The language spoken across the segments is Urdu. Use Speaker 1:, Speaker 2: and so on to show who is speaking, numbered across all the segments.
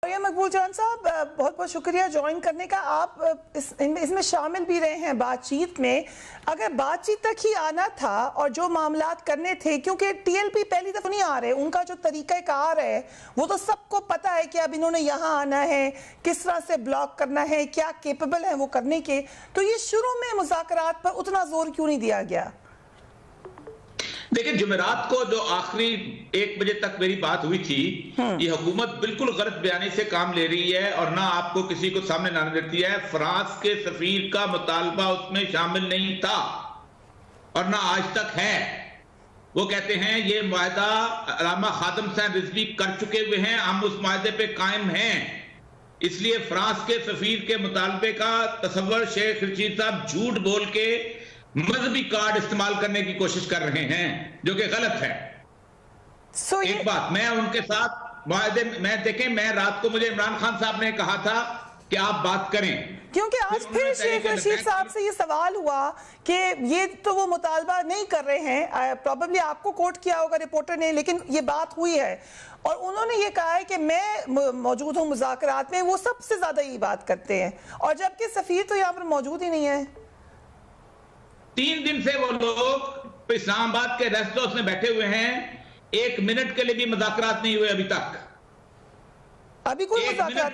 Speaker 1: مقبول جان صاحب بہت بہت شکریہ جوائن کرنے کا. آپ اس میں شامل بھی رہے ہیں بات چیت میں. اگر بات چیت تک ہی آنا تھا اور جو معاملات کرنے تھے, کیونکہ ٹی ایل پی پہلی دفعہ نہیں آ رہے, ان کا جو طریقہ کار ہے وہ تو سب کو پتا ہے کہ اب انہوں نے یہاں آنا ہے, کس طرح سے بلاک کرنا ہے, کیا کیپیبل ہیں وہ کرنے کے. تو یہ شروع میں مذاکرات پر اتنا زور کیوں نہیں دیا گیا؟
Speaker 2: دیکھیں, جمعرات کو جو آخری 1 بجے تک میری بات ہوئی تھی, یہ حکومت بالکل غلط بیانی سے کام لے رہی ہے اور نہ آپ کو کسی کو سامنے لانے دیتی ہے. فرانس کے سفیر کا مطالبہ اس میں شامل نہیں تھا اور نہ آج تک ہے. وہ کہتے ہیں یہ معاہدہ علامہ خادم حسین رضوی کر چکے ہوئے ہیں, ہم اس معاہدے پہ قائم ہیں. اس لیے فرانس کے سفیر کے مطالبے کا تصور شیخ رشید صاحب جھوٹ بول کے مذہبی کارڈ استعمال کرنے کی کوشش کر رہے ہیں, جو کہ غلط ہے. ایک بات میں ان کے ساتھ معاہدے میں, دیکھیں, میں رات کو مجھے عمران خان صاحب نے کہا تھا کہ آپ بات کریں,
Speaker 1: کیونکہ آج پھر شیخ رشید صاحب سے یہ سوال ہوا کہ یہ تو وہ مطالبہ نہیں کر رہے ہیں, پروبیبلی آپ کو کوٹ کیا ہوگا رپورٹر نے, لیکن یہ بات ہوئی ہے اور انہوں نے یہ کہا ہے کہ میں موجود ہوں مذاکرات میں. وہ سب سے زیادہ یہ بات کرتے ہیں, اور جبکہ سفیر تو یہاں پر موجود ہی نہیں ہے.
Speaker 2: 3 دن سے وہ لوگ اسلام آباد کے ریسٹ ہاؤس میں بیٹھے ہوئے ہیں, 1 منٹ کے لیے بھی مذاکرات نہیں ہوئے ابھی تک.
Speaker 1: ابھی کوئی مذاکرات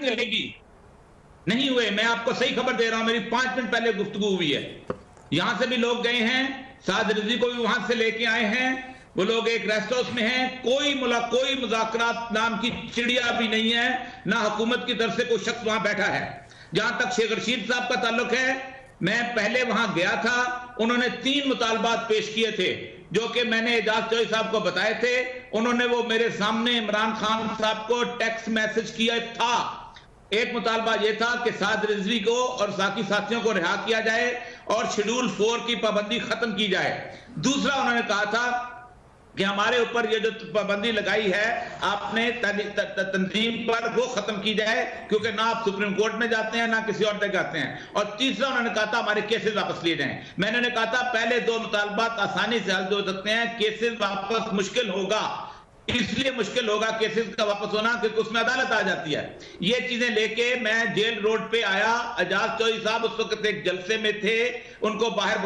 Speaker 2: نہیں ہوئے. میں آپ کو صحیح خبر دے رہا ہوں, میری 5 منٹ پہلے گفتگو ہوئی ہے. یہاں سے بھی لوگ گئے ہیں, سعد رضوی کو بھی وہاں سے لے کے آئے ہیں, وہ لوگ ایک ریسٹ ہاؤس میں ہیں. کوئی مذاکرات نام کی چڑیا بھی نہیں ہے, نہ حکومت کی طرف سے کوئی شخص وہاں بیٹھا ہے. جہاں تک شیخ رشید صاحب کا تعلق ہے, میں پہلے وہاں گیا تھا, انہوں نے 3 مطالبات پیش کیے تھے جو کہ میں نے اعجاز چوہدری صاحب کو بتائے تھے. انہوں نے وہ میرے سامنے عمران خان صاحب کو ٹیکسٹ میسج کیا تھا. ایک مطالبہ یہ تھا کہ سعد رضوی کو اور ساقی ساتھیوں کو رہا کیا جائے اور شیڈول 4 کی پابندی ختم کی جائے. دوسرا انہوں نے کہا تھا کہ ہمارے اوپر یہ جو پابندی لگائی ہے آپ نے تنظیم پر, وہ ختم کی جائے, کیونکہ نہ آپ سپریم کورٹ میں جاتے ہیں نہ کسی اور جگہ جاتے ہیں. اور تیسرا انہوں نے کہا تھا ہمارے کیسز واپس لیے جائیں. میں نے کہا تھا پہلے 2 مطالبات آسانی سے حل ہو سکتے ہیں, کیسز واپس مشکل ہوگا. اس لیے مشکل ہوگا کیسز کا واپس ہونا کیونکہ اس میں عدالت آ جاتی ہے. یہ چیزیں لے کے میں جیل روڈ پہ آیا. اعجاز چوہدری صاحب اس وقت ایک جلسے میں تھے, ان کو باہر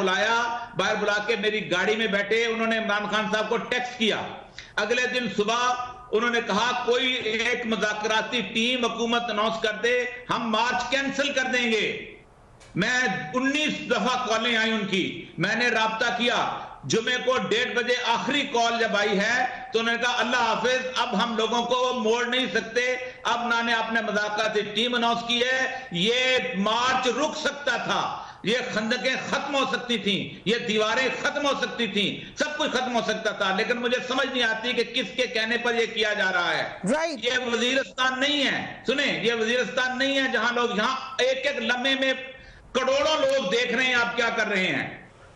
Speaker 2: بلا کے میری گاڑی میں بیٹھے, انہوں نے عمران خان صاحب کو ٹیکسٹ کیا. اگلے دن صبح انہوں نے کہا کوئی ایک مذاکراتی ٹیم حکومت اناؤنس کر دے, ہم مارچ کینسل کر دیں گے. میں 19 دفعہ کالیں آئی ان کی, میں نے رابطہ کیا. جمعے کو 1:30 بجے آخری کال جب آئی ہے تو انہوں نے کہا اللہ حافظ, اب ہم لوگوں کو موڑ نہیں سکتے. اب نہ نے آپ نے مذاکراتی ٹیم اناؤنس کی ہے, یہ مارچ رک سکتا تھا, یہ خندقیں ختم ہو سکتی تھیں, یہ دیواریں ختم ہو سکتی تھیں, سب کچھ ختم ہو سکتا تھا. لیکن مجھے سمجھ نہیں آتی کہ کس کے کہنے پر یہ کیا جا رہا ہے. یہ وزیرستان نہیں ہے, سنیں, یہ وزیرستان نہیں ہے جہاں لوگ یہاں ایک ایک لمحے میں کروڑوں لوگ دیکھ رہے ہیں آپ کیا کر رہے ہیں,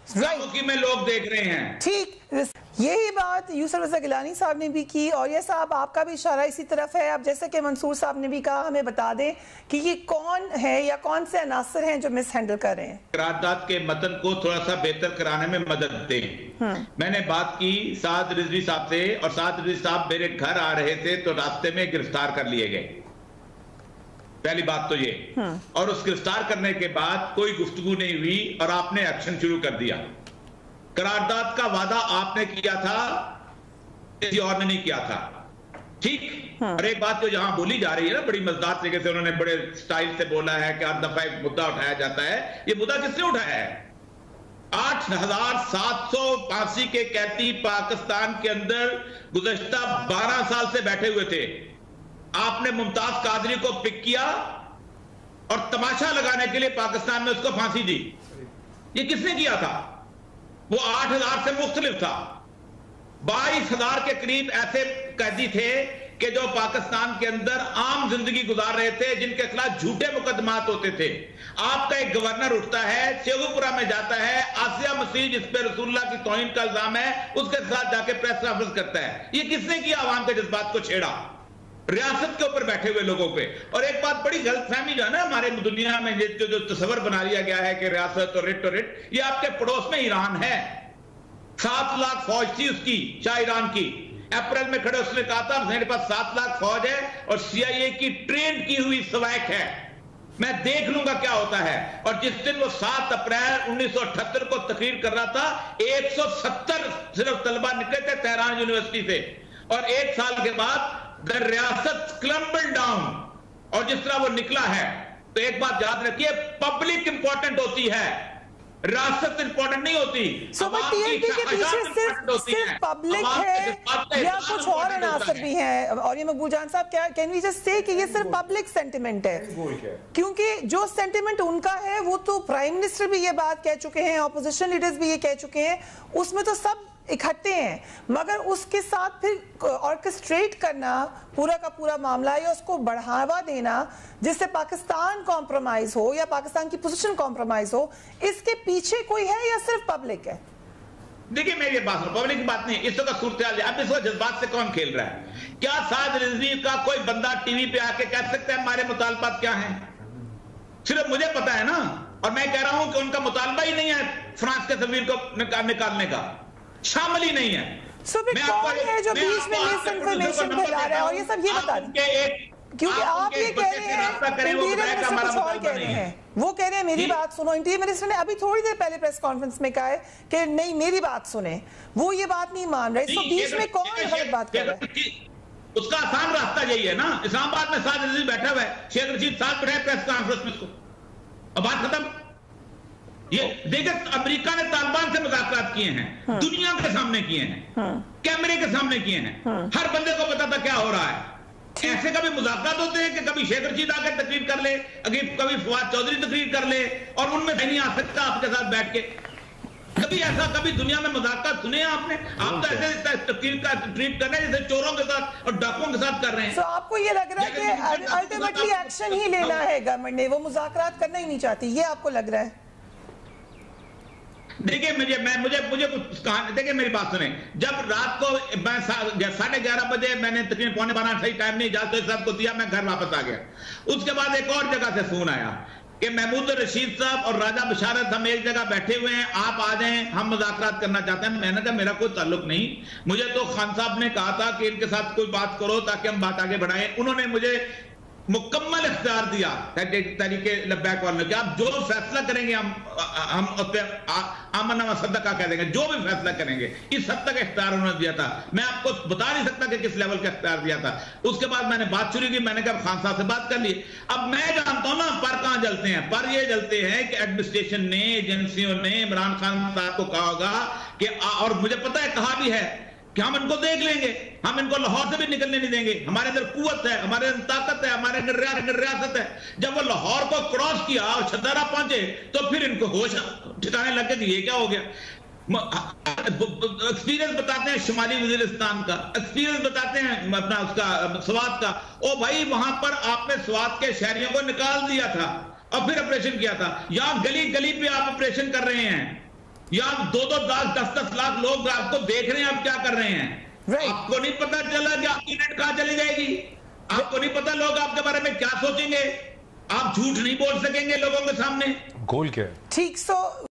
Speaker 2: میں لوگ دیکھ رہے ہیں.
Speaker 1: ٹھیک, یہی بات یوسف رضا گیلانی صاحب نے بھی کی, اور یہ صاحب آپ کا بھی اشارہ اسی طرف ہے. اب جیسے کہ منصور صاحب نے بھی کہا, ہمیں بتا دیں کہ یہ کون ہے یا کون سے عناصر ہیں جو مس ہینڈل کر رہے ہیں.
Speaker 2: قرارداد کے متن کو تھوڑا سا بہتر کرانے میں مدد دیں. میں نے بات کی سعد رضوی صاحب سے, اور سعد رضوی صاحب میرے گھر آ رہے تھے تو راستے میں گرفتار کر لیے گئے. پہلی بات تو یہ, اور اس گرفتار کرنے کے بعد کوئی گفتگو نہیں ہوئی اور آپ نے ایکشن شروع کر دیا. قرارداد کا وعدہ آپ نے کیا تھا, کسی اور نے نہیں کیا تھا. ٹھیک, اور ایک بات جو جہاں بولی جا رہی ہے نا, بڑی مزدار طریقے سے انہوں نے بڑے سٹائل سے بولا ہے کہ ہر دفعہ ایک مدعا اٹھایا جاتا ہے. یہ مدعا کس نے اٹھایا ہے؟ 8785 کے قیدی پاکستان کے اندر گزشتہ 12 سال سے بیٹھے ہوئے تھے. آپ نے ممتاز قادری کو پک کیا اور تماشا لگانے کے لیے پاکستان میں اس کو پھانسی دی. یہ کس نے کیا تھا؟ وہ 8000 سے مختلف تھا. 22000 کے قریب ایسے قیدی تھے کہ جو پاکستان کے اندر عام زندگی گزار رہے تھے, جن کے خلاف جھوٹے مقدمات ہوتے تھے. آپ کا ایک گورنر اٹھتا ہے, شیخوپورہ میں جاتا ہے, آسیہ مسیح جس پہ رسول اللہ کی توہین کا الزام ہے اس کے ساتھ جا کے پریس کانفرنس کرتا ہے. یہ کس نے کیا؟ عوام کے جذبات کو چھیڑا, ریاست کے اوپر بیٹھے ہوئے لوگوں پہ. اور ایک بات بڑی غلط فہمی جو ہے نا ہمارے دنیا میں, جو تصور بنا لیا گیا ہے کہ ریاست اور رٹ, یہ آپ کے پڑوس میں ایران ہے. 7 لاکھ فوج تھی اس کی, شاہ ایران کی. अप्रैल में खड़े उसने कहा था मेरे पास 7 लाख फौज है और CIA की ट्रेन की हुई स्वैक है, मैं देख लूंगा क्या होता है। और जिस दिन वो 7 अप्रैल 1978 को तकरीर कर रहा था, 170 सिर्फ तलबा निकले थे तेहरान यूनिवर्सिटी से, और 1 साल के बाद द रियासत क्लम्बल डाउन। और जिस तरह वो निकला है, तो एक बात याद रखिए, पब्लिक इंपॉर्टेंट होती है, रियासत इंपॉर्टेंट नहीं होती।
Speaker 1: TLP के पीछे सिर्फ पब्लिक है या कुछ और अनासर भी हैं? और ये मकबूल जान साहब, क्या कैन वी जस्ट से कि ये सिर्फ पब्लिक सेंटिमेंट है? क्योंकि जो सेंटिमेंट उनका है वो तो प्राइम मिनिस्टर भी ये बात कह चुके हैं, ऑपोजिशन लीडर्स भी ये कह चुके हैं, उसमें तो सब इकट्ठे हैं, मगर उसके साथ फिर ऑर्केस्ट्रेट करना पूरा का पूरा मामला या उसको बढ़ावा देना जिससे पाकिस्तान कॉम्प्रोमाइज हो या पाकिस्तान की पोजीशन कॉम्प्रोमाइज हो, इसके पीछे कोई है या सिर्फ पब्लिक है?
Speaker 2: देखिए मेरी बात, पब्लिक की बात नहीं, इस वक्त सूरत हाल है। अब इस वक्त जज्बात से कौन खेल रहा है? क्या साद रिजवी का कोई बंदा टीवी पे आके कह सकता है हमारे मुतालबात क्या हैं? सिर्फ मुझे पता है ना, और मैं कह रहा हूं कि उनका मुतालबा ही नहीं है फ्रांस के सफीर को निकालने का, शामिल ही नहीं है।
Speaker 1: कौन है जो बीच में मिस इन्फॉर्मेशन फैला रहा है? और ये सब ये बता दें, क्योंकि आप ये कह रहे हैं इंटीरियर मिनिस्टर कुछ और कह रहे हैं, वो कह रहे हैं मेरी बात सुनो। इंटीरियर मिनिस्टर ने अभी थोड़ी देर पहले प्रेस कॉन्फ्रेंस में कहा है कि नहीं मेरी बात सुने, वो ये बात नहीं मान रहे। इसको बीच में कौन गलत बात कर रहा है?
Speaker 2: उसका आसान रास्ता यही है ना, इस्लामाबाद में साद रशीद बैठा हुआ है, शेख रशीद साथ बैठे प्रेस कॉन्फ्रेंस में, उसको अब बात खत्म। ये देखिए, अमेरिका ने तालिबान से मुज़ाकरात किए हैं, दुनिया के सामने किए हैं, कैमरे के सामने किए हैं, हर बंदे को पता था क्या हो रहा है। ऐसे कभी मुज़ाकरात होते हैं कि कभी शेख रशीद आकर तकरीर कर ले, कभी फवाद चौधरी तकरीर कर ले, और उनमें नहीं आ सकता आपके साथ बैठ के? कभी ऐसा कभी दुनिया में मुज़ाकरात सुने आपने? आप तो ऐसे तकरीर का ट्रीट कर रहे हैं जैसे चोरों के साथ और डाकुओं के साथ कर रहे हैं।
Speaker 1: तो आपको ये लग रहा है कि अल्टीमेटली एक्शन ही लेना है गवर्नमेंट ने, वो मुज़ाकरात करना ही नहीं चाहती, ये आपको लग रहा है?
Speaker 2: देखिए मुझे कुछ कहा, देखिए मेरी बात सुने, जब रात को 11:30 बजे मैंने तकरीबन 11:15 सही टाइम नहीं इजाजत साहब को दिया, मैं घर वापस आ गया। उसके बाद एक और जगह से फोन आया कि महमूद रशीद साहब और राजा बशारत हम एक जगह बैठे हुए हैं, आप आ जाएं, हम मुज़ाकरात करना चाहते हैं। मैंने कहा मेरा कोई ताल्लुक नहीं, मुझे तो खान साहब ने कहा था कि इनके साथ कोई बात करो ताकि हम बात आगे बढ़ाएं। उन्होंने मुझे मुकम्मल इख्तियार दिया तरीके लब्बैक वाले कि आप जो फैसला करेंगे हम उस पर आमना व सदका कह देंगे, जो भी फैसला करेंगे। इस हद तक इख्तियार उन्होंने दिया था, मैं आपको बता नहीं सकता कि किस लेवल का इख्तियार दिया था। उसके बाद मैंने बात शुरू की, मैंने कहा खान साहब से बात कर ली। अब मैं जानता हूं ना पर कहां जलते हैं, पर ये जलते हैं कि एडमिनिस्ट्रेशन ने, एजेंसियों ने इमरान खान साहब को कहा होगा कि, और मुझे पता है कहा भी है कि हम इनको देख लेंगे, हम इनको लाहौर से भी निकलने नहीं देंगे, हमारे अंदर कुव्वत है, हमारे अंदर ताकत है, हमारे अंदर रियासत है। जब वो लाहौर को क्रॉस किया और छदारा पहुंचे तो फिर इनको होश ठिकाने लगे कि ये क्या हो गया। एक्सपीरियंस बताते हैं शुमाली वजीरिस्तान का, एक्सपीरियंस बताते हैं अपना उसका स्वात का। ओ भाई, वहां पर आपने स्वात के शहरियों को निकाल दिया था और फिर ऑपरेशन किया था। यहां गली गली पे आप ऑपरेशन कर रहे हैं, या 2-2, 10-10 लाख लोग आपको देख रहे हैं, आप क्या कर रहे हैं। आपको नहीं पता चला कि आपकी नेट कहां चली जाएगी, आपको नहीं पता लोग आपके बारे में क्या सोचेंगे, आप झूठ नहीं बोल सकेंगे लोगों के सामने।
Speaker 3: गोल क्या है?
Speaker 1: ठीक, सो